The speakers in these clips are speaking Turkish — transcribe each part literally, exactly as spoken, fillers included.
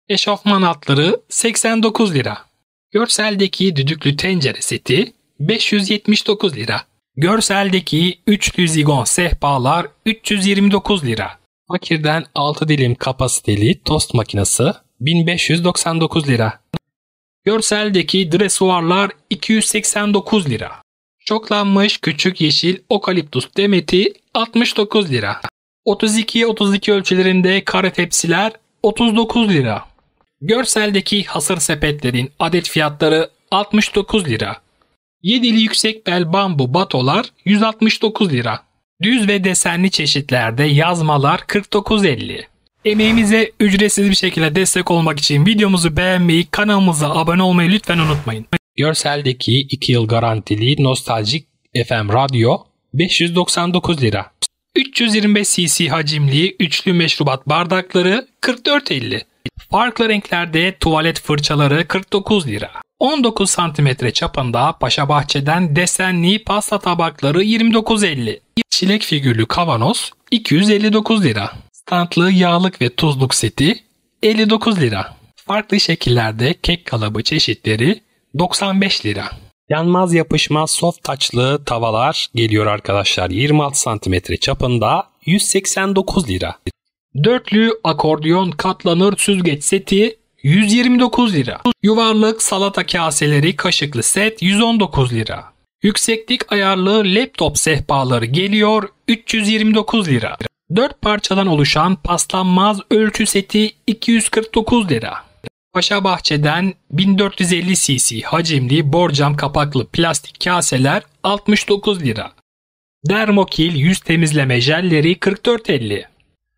Eşofman altları seksen dokuz lira. Görseldeki düdüklü tencere seti beş yüz yetmiş dokuz lira. Görseldeki üçlü zigon sehpalar üç yüz yirmi dokuz lira. Fakir'den altı dilim kapasiteli tost makinesi bin beş yüz doksan dokuz lira. Görseldeki dresuarlar iki yüz seksen dokuz lira. Şoklanmış küçük yeşil okaliptus demeti altmış dokuz lira. otuz ikiye otuz iki ölçülerinde kare tepsiler otuz dokuz lira. Görseldeki hasır sepetlerin adet fiyatları altmış dokuz lira. Yedili yüksek bel bambu batolar yüz altmış dokuz lira. Düz ve desenli çeşitlerde yazmalar kırk dokuz elli. Emeğimize ücretsiz bir şekilde destek olmak için videomuzu beğenmeyi, kanalımıza abone olmayı lütfen unutmayın. Görseldeki iki yıl garantili nostaljik F M radyo beş yüz doksan dokuz lira. üç yüz yirmi beş cc hacimli üçlü meşrubat bardakları kırk dört elli. Farklı renklerde tuvalet fırçaları kırk dokuz lira. on dokuz santimetre çapında Paşabahçe'den desenli pasta tabakları yirmi dokuz elli. Çilek figürlü kavanoz iki yüz elli dokuz lira. Standlı yağlık ve tuzluk seti elli dokuz lira. Farklı şekillerde kek kalıbı çeşitleri doksan beş lira. Yanmaz yapışmaz soft taçlı tavalar geliyor arkadaşlar. yirmi altı santimetre çapında yüz seksen dokuz lira. Dörtlü akordiyon katlanır süzgeç seti yüz yirmi dokuz lira. Yuvarlak salata kaseleri kaşıklı set yüz on dokuz lira. Yükseklik ayarlı laptop sehpaları geliyor üç yüz yirmi dokuz lira. dört parçadan oluşan paslanmaz ölçü seti iki yüz kırk dokuz lira. Paşabahçe'den bin dört yüz elli cc hacimli borcam kapaklı plastik kaseler altmış dokuz lira. Dermokil yüz temizleme jelleri kırk dört elli.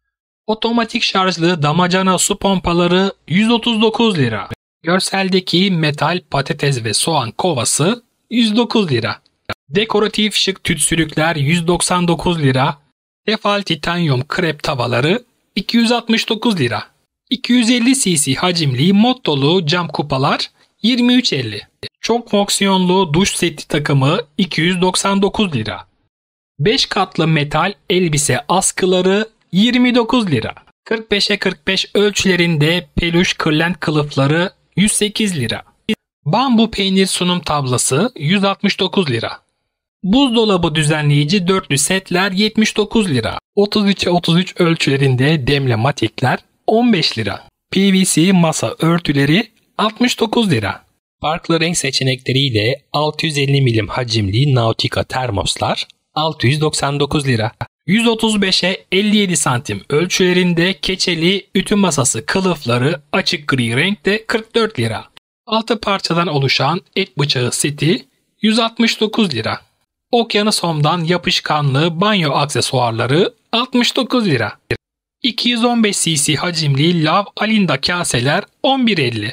Otomatik şarjlı damacana su pompaları yüz otuz dokuz lira. Görseldeki metal patates ve soğan kovası yüz dokuz lira. Dekoratif şık tütsülükler yüz doksan dokuz lira. Tefal titanyum krep tavaları iki yüz altmış dokuz lira. iki yüz elli cc hacimli mod dolu cam kupalar yirmi üç elli. Çok fonksiyonlu duş seti takımı iki yüz doksan dokuz lira. beş katlı metal elbise askıları yirmi dokuz lira. kırk beşe kırk beş ölçülerinde peluş kırlent kılıfları yüz sekiz lira. Bambu peynir sunum tablası yüz altmış dokuz lira. Buzdolabı düzenleyici dörtlü setler yetmiş dokuz lira. otuz üçe otuz üç ölçülerinde demle matikler on beş lira. P V C masa örtüleri altmış dokuz lira. Farklı renk seçenekleriyle altı yüz elli milim hacimli Nautica termoslar altı yüz doksan dokuz lira. yüz otuz beşe elli yedi santim ölçülerinde keçeli ütü masası kılıfları açık gri renkte kırk dört lira. altı parçadan oluşan et bıçağı seti yüz altmış dokuz lira. Okyanus Home'dan yapışkanlı banyo aksesuarları altmış dokuz lira. iki yüz on beş cc hacimli Lav Alinda kaseler on bir elli.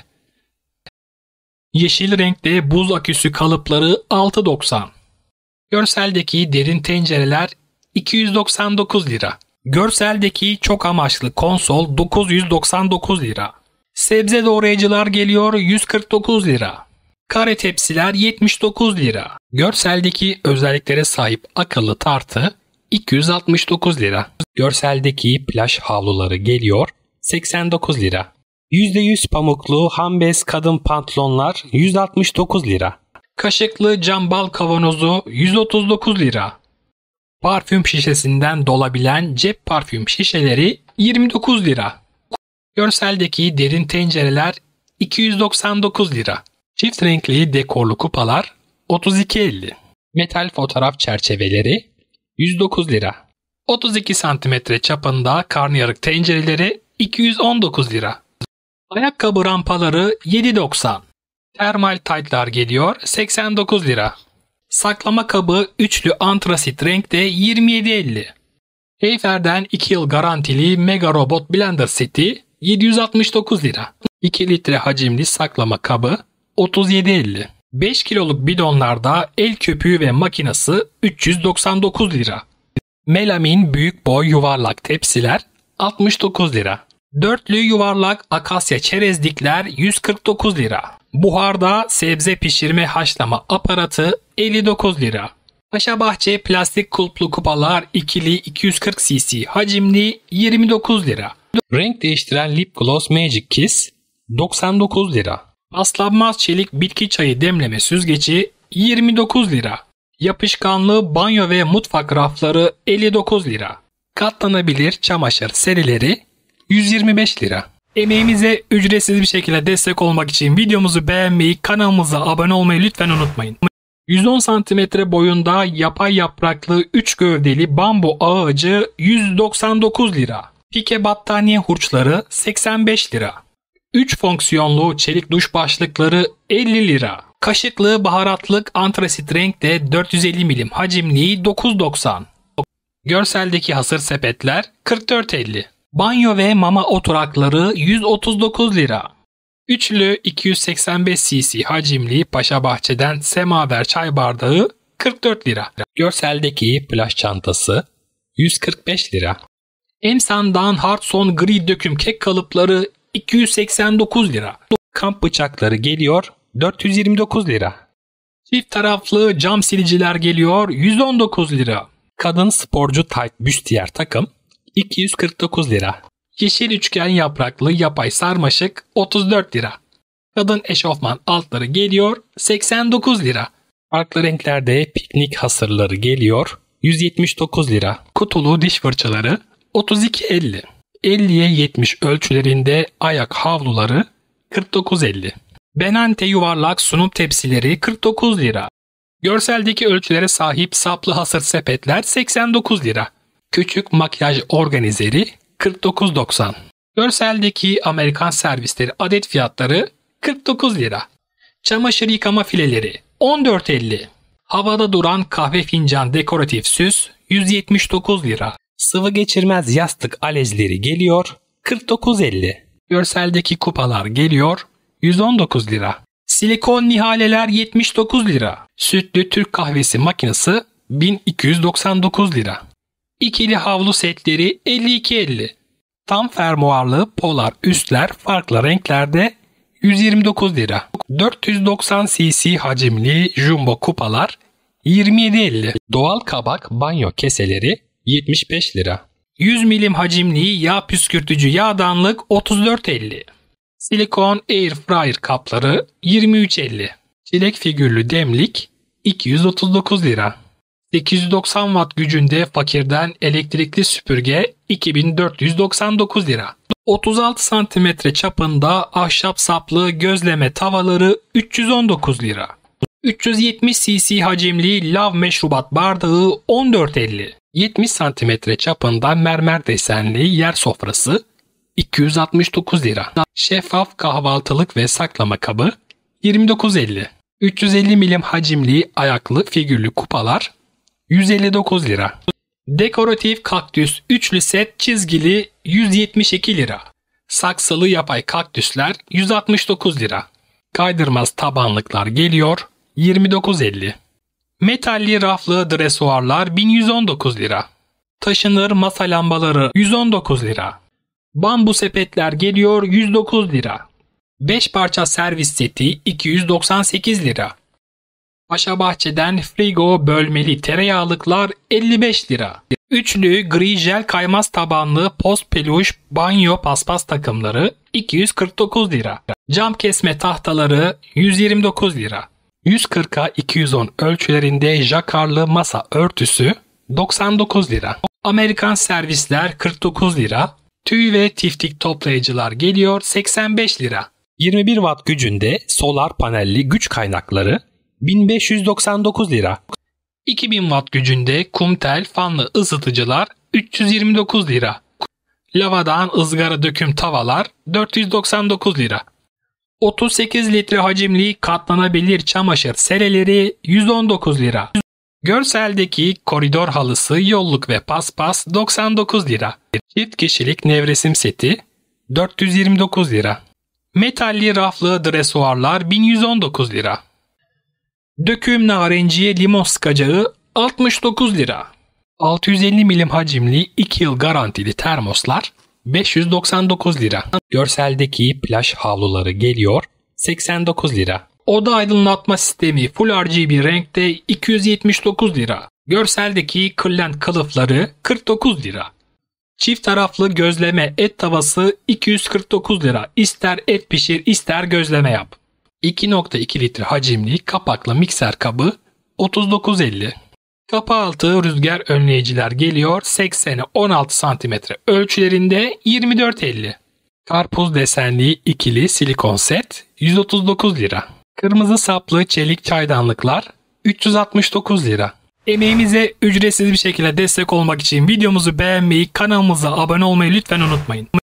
Yeşil renkte buz aküsü kalıpları altı doksan. Görseldeki derin tencereler iki yüz doksan dokuz lira. Görseldeki çok amaçlı konsol dokuz yüz doksan dokuz lira. Sebze doğrayıcılar geliyor yüz kırk dokuz lira. Kare tepsiler yetmiş dokuz lira. Görseldeki özelliklere sahip akıllı tartı iki yüz altmış dokuz lira. Görseldeki plaj havluları geliyor seksen dokuz lira. yüzde yüz pamuklu hambez kadın pantolonlar yüz altmış dokuz lira. Kaşıklı cam bal kavanozu yüz otuz dokuz lira. Parfüm şişesinden dolabilen cep parfüm şişeleri yirmi dokuz lira. Görseldeki derin tencereler iki yüz doksan dokuz lira. Çift renkli dekorlu kupalar otuz iki elli. Metal fotoğraf çerçeveleri yüz dokuz lira. otuz iki santimetre çapında karnıyarık tencereleri iki yüz on dokuz lira. Ayakkabı rampaları yedi doksan. Termal taytlar geliyor seksen dokuz lira. Saklama kabı üçlü antrasit renkte yirmi yedi elli. Heyfer'den iki yıl garantili Mega Robot Blender seti yedi yüz altmış dokuz lira. iki litre hacimli saklama kabı otuz yedi elli. beş kiloluk bidonlarda el köpüğü ve makinesi üç yüz doksan dokuz lira. Melamin büyük boy yuvarlak tepsiler altmış dokuz lira. Dörtlü yuvarlak akasya çerezlikler yüz kırk dokuz lira. Buharda sebze pişirme haşlama aparatı elli dokuz lira. Paşabahçe plastik kulplu kupalar ikili iki yüz kırk cc hacimli yirmi dokuz lira. Renk değiştiren lip gloss Magic Kiss doksan dokuz lira. Paslanmaz çelik bitki çayı demleme süzgeci yirmi dokuz lira. Yapışkanlı banyo ve mutfak rafları elli dokuz lira. Katlanabilir çamaşır serileri yüz yirmi beş lira. Emeğimize ücretsiz bir şekilde destek olmak için videomuzu beğenmeyi, kanalımıza abone olmayı lütfen unutmayın. yüz on santimetre boyunda yapay yapraklı üç gövdeli bambu ağacı yüz doksan dokuz lira. Pike battaniye hurçları seksen beş lira. üç fonksiyonlu çelik duş başlıkları elli lira. Kaşıklı baharatlık antrasit renkte dört yüz elli milim hacimli dokuz doksan. Görseldeki hasır sepetler kırk dört elli. Banyo ve mama oturakları yüz otuz dokuz lira. Üçlü iki yüz seksen beş cc hacimli Paşabahçe'den semaver çay bardağı kırk dört lira. Görseldeki plaj çantası yüz kırk beş lira. Emsan'dan Hardson gri döküm kek kalıpları iki yüz seksen dokuz lira. Kamp bıçakları geliyor dört yüz yirmi dokuz lira. Çift taraflı cam siliciler geliyor yüz on dokuz lira. Kadın sporcu tight büstiyer takım iki yüz kırk dokuz lira. Yeşil üçgen yapraklı yapay sarmaşık otuz dört lira. Kadın eşofman altları geliyor seksen dokuz lira. Farklı renklerde piknik hasırları geliyor yüz yetmiş dokuz lira. Kutulu diş fırçaları otuz iki elli. elliye yetmiş ölçülerinde ayak havluları kırk dokuz elli. Benante yuvarlak sunum tepsileri kırk dokuz lira. Görseldeki ölçülere sahip saplı hasır sepetler seksen dokuz lira. Küçük makyaj organizeri kırk dokuz doksan. Görseldeki Amerikan servisleri adet fiyatları kırk dokuz lira. Çamaşır yıkama fileleri on dört elli. Havada duran kahve fincan dekoratif süs yüz yetmiş dokuz lira. Sıvı geçirmez yastık alezleri geliyor kırk dokuz elli. Görseldeki kupalar geliyor yüz on dokuz lira. Silikon nihaleler yetmiş dokuz lira. Sütlü Türk kahvesi makinesi bin iki yüz doksan dokuz lira. İkili havlu setleri elli iki elli. Tam fermuarlı polar üstler farklı renklerde yüz yirmi dokuz lira. dört yüz doksan cc hacimli jumbo kupalar yirmi yedi elli. Doğal kabak banyo keseleri yetmiş beş lira. yüz milim hacimli yağ püskürtücü yağdanlık otuz dört elli. Silikon air fryer kapları yirmi üç elli. Çilek figürlü demlik iki yüz otuz dokuz lira. sekiz yüz doksan watt gücünde fakirden elektrikli süpürge iki bin dört yüz doksan dokuz lira. otuz altı santimetre çapında ahşap saplı gözleme tavaları üç yüz on dokuz lira. üç yüz yetmiş cc hacimli lav meşrubat bardağı on dört elli. yetmiş santimetre çapında mermer desenli yer sofrası iki yüz altmış dokuz lira. Şeffaf kahvaltılık ve saklama kabı yirmi dokuz elli. üç yüz elli milim hacimli ayaklı figürlü kupalar yüz elli dokuz lira. Dekoratif kaktüs üçlü set çizgili yüz yetmiş iki lira. Saksılı yapay kaktüsler yüz altmış dokuz lira. Kaydırmaz tabanlıklar geliyor yirmi dokuz elli. Metalli raflı dresuarlar bin yüz on dokuz lira. Taşınır masa lambaları yüz on dokuz lira. Bambu sepetler geliyor yüz dokuz lira. beş parça servis seti iki yüz doksan sekiz lira. Paşabahçe'den frigo bölmeli tereyağlıklar elli beş lira. Üçlü gri jel kaymaz tabanlı post peluş banyo paspas takımları iki yüz kırk dokuz lira. Cam kesme tahtaları yüz yirmi dokuz lira. yüz kırka iki yüz on ölçülerinde jakarlı masa örtüsü doksan dokuz lira. Amerikan servisler kırk dokuz lira. Tüy ve tiftik toplayıcılar geliyor seksen beş lira. yirmi bir watt gücünde solar panelli güç kaynakları bin beş yüz doksan dokuz lira. iki bin watt gücünde kumtel fanlı ısıtıcılar üç yüz yirmi dokuz lira. Lavadan ızgara döküm tavalar dört yüz doksan dokuz lira. otuz sekiz litre hacimli katlanabilir çamaşır sereleri yüz on dokuz lira. Görseldeki koridor halısı yolluk ve paspas doksan dokuz lira. Çift kişilik nevresim seti dört yüz yirmi dokuz lira. Metalli raflı dresuarlar bin yüz on dokuz lira. Döküm narenciye limon sıkacağı altmış dokuz lira. altı yüz elli milim hacimli iki yıl garantili termoslar beş yüz doksan dokuz lira. Görseldeki plaj havluları geliyor seksen dokuz lira. Oda aydınlatma sistemi Full R G B renkte iki yüz yetmiş dokuz lira. Görseldeki kırlent kılıfları kırk dokuz lira. Çift taraflı gözleme et tavası iki yüz kırk dokuz lira. İster et pişir ister gözleme yap. iki nokta iki litre hacimli kapaklı mikser kabı otuz dokuz elli. Kapı altı rüzgar önleyiciler geliyor. seksene on altı santimetre ölçülerinde yirmi dört elli. Karpuz desenli ikili silikon set yüz otuz dokuz lira. Kırmızı saplı çelik çaydanlıklar üç yüz altmış dokuz lira. Emeğimize ücretsiz bir şekilde destek olmak için videomuzu beğenmeyi, kanalımıza abone olmayı lütfen unutmayın.